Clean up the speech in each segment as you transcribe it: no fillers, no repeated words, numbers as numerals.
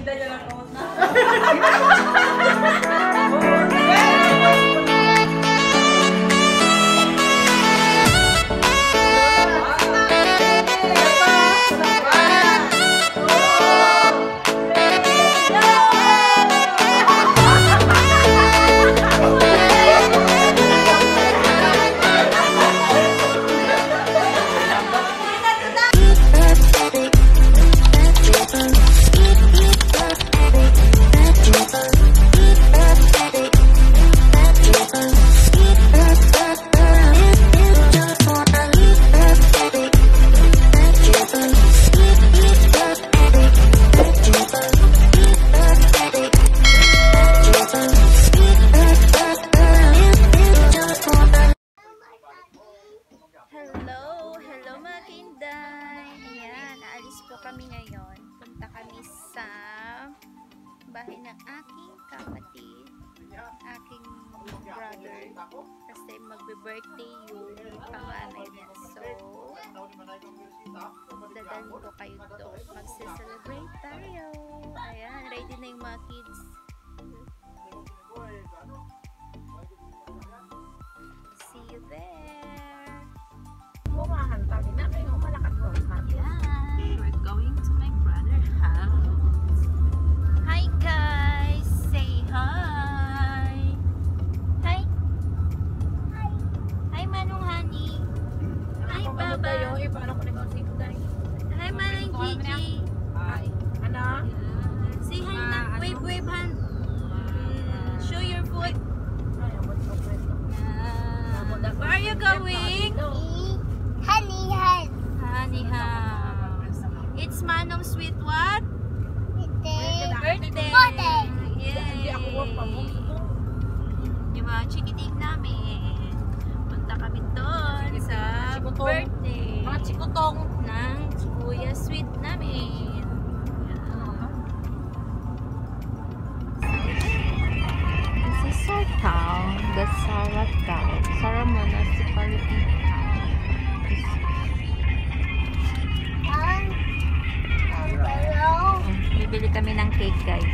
Hello mga Kinday! Ayan, naalis po kami ngayon. Punta kami sa bahay ng aking kapatid, aking brother. Kasi magbe-birthday yung panganay niya. So, dadalhin ko kayo doon. Magse-celebrate tayo. Ayan, ready na yung mga kids. See you there! We're going to my brother's house. Hi guys! Say hi! Hi! Hi! Hi Manong Honey! Hi Baba! Hi Manong Gigi! Hi! Ano? Say hi na! Wave hand! Show your foot! Where are you going? Honey house. Honey house. It's Manong's sweet what? Birthday. Yay! Yung mga chikiting namin. Punta kami doon sa birthday. Mga chikutong. Ng kuya sweet namin. This is our town, the Sara town. Sara Municipality. Bibili kami ng cake, guys.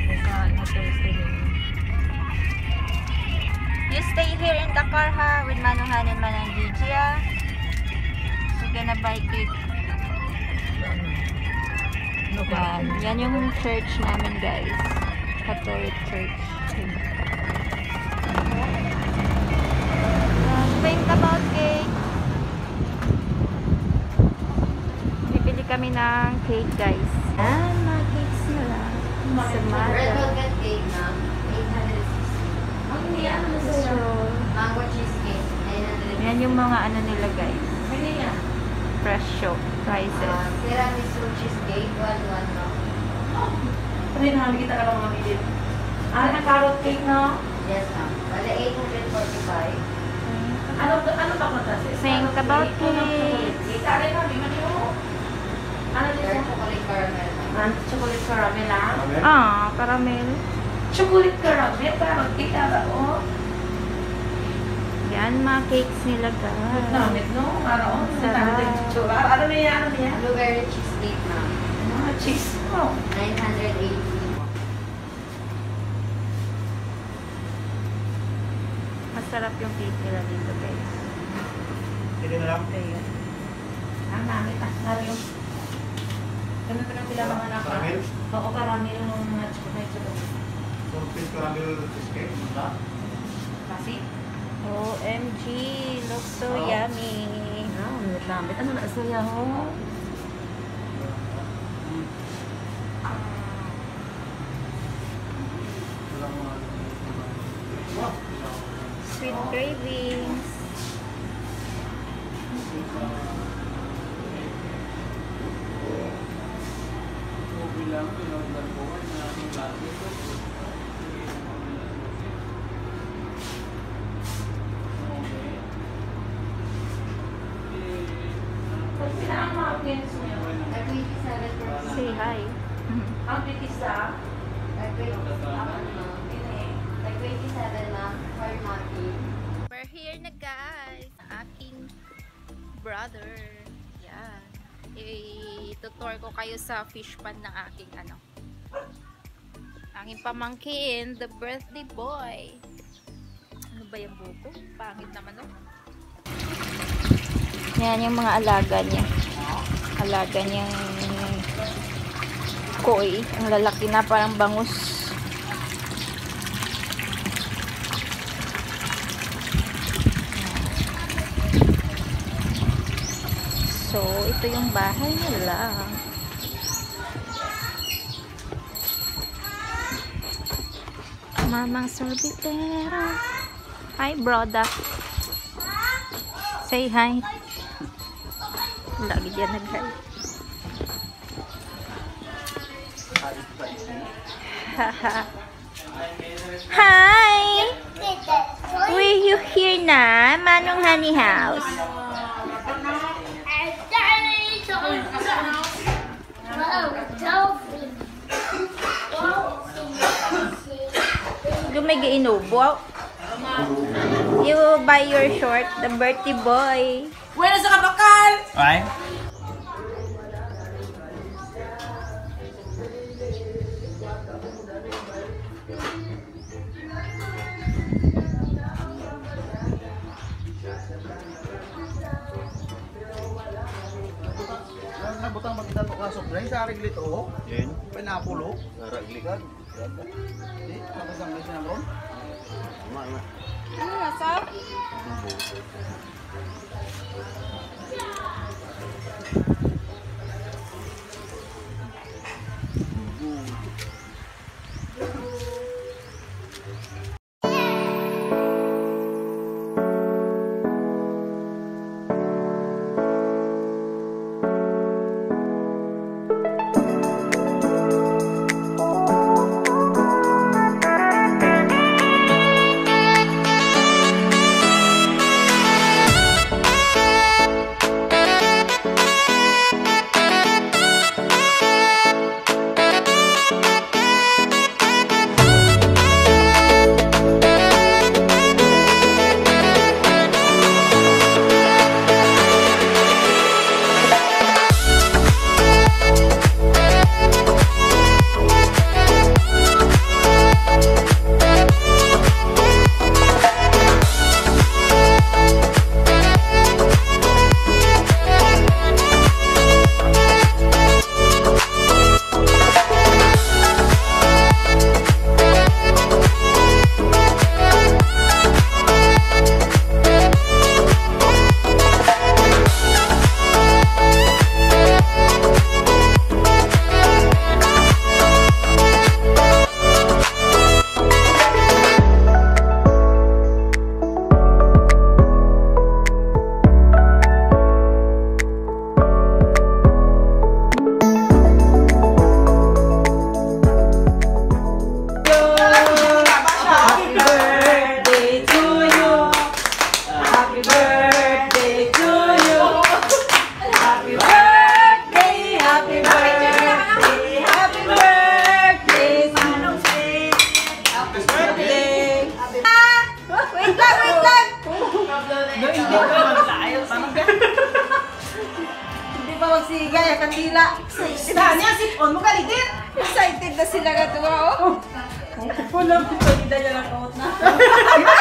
You stay here in the car, ha? With Manuhan and Manang Gigi, ha? We're gonna buy cake. Yan yung church namin, guys. Catholic church. Think about cake. Bibili kami ng cake, guys. Mga cakes nila. Red velvet cake na 860. So, Mango cheesecake 900. yan yung mga ano nila, guys. Presyo. Prices. Tiramisu cheesecake 112. Kita ka lang mga bilit. Ang carrot cake, no? Yes, ma'am. Wala 845. Ano ba kung tasis? Think about cake. Kita rin kami, maniyo. Ano Dark dito? chocolate caramel. Chocolate caramel lang? Caramel. Chocolate caramel, parang kita ba, oh? Yan, mga cakes nila, guys. Namit, no? Parang, Sarap. ano niya? Blueberry cheesecake, ma'am. Mga cheese, oh. 980. Masarap yung cake nila dito, guys. Hindi na lang. Ayan. Ang namit, nario. Ganun ka na sila mga anak. Caramel? Oo, caramel yung mga chocolate. So, fish caramel cheesecake. Kasi? OMG, looks so Oh. yummy. Namit, ano na siya, ho? Sweet cravings. Kasi na ang mga friends niya. 27 Say hi. Ang pitisa, Like 27, ma'am. For Maki. We're here na, guys. Aking brother. Yan. I-tutor ko kayo sa fish pan ng aking Aking pamangkin, the birthday boy. Ano ba yung buko? Pangit naman, no? Yan yung mga alaga niya. Alaga niyang koi. Ang lalaki na, parang bangus. So, ito yung bahay nila. Mamang sorbitero. Hi, brother. Say hi. Lagi dia nag-hi. Hi! Were you here na? Manong Honey House. Lumigi inubo. You buy your short, the birthday boy. Wala sa kabakal! Ay? Nabutang magkita to kasok na yung sarig lito o? Yan. Pinapulo? Naraglikan. Hindi, nakasang na siya na bron? Ano nasa? Hindi pa magsigay ang kandila. Saan niya? Sipon mo kalitin. Excited na sila nga tuwa, oh. Wala, hindi niya lang kaot na.